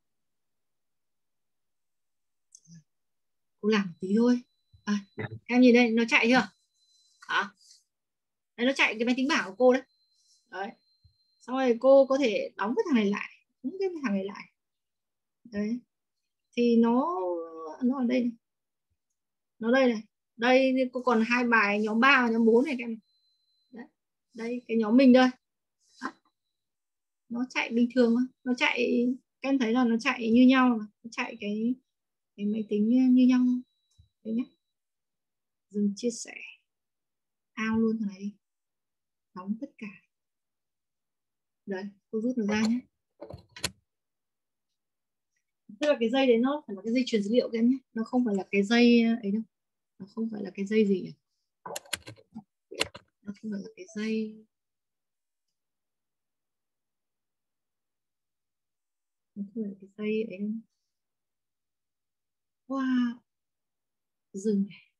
Cô làm tí thôi. À, em nhìn đây nó chạy chưa? Hả? Đấy, nó chạy cái máy tính bảng của cô đấy. Đấy. Xong rồi cô có thể đóng cái thằng này lại, đóng cái thằng này lại. Đấy. Thì nó nó ở đây này. Nó đây này. Đây cô còn hai bài nhóm ba và nhóm bốn này các em. Đấy. Đây cái nhóm mình đây. Đó. Nó chạy bình thường mà. Nó chạy các em thấy là nó chạy như nhau mà. Nó chạy cái cái máy tính như nhau. Đấy nhé. Dừng chia sẻ. Ao luôn thằng này đi. Đóng tất cả. Đấy, cô rút nó ra nhé. Tức là cái dây đấy nó phải là cái dây truyền dữ liệu các em nhé, nó không phải là cái dây ấy đâu, nó không phải là cái dây gì nhỉ, nó không phải là cái dây, nó không phải là cái dây ấy đâu. Wow, dừng này.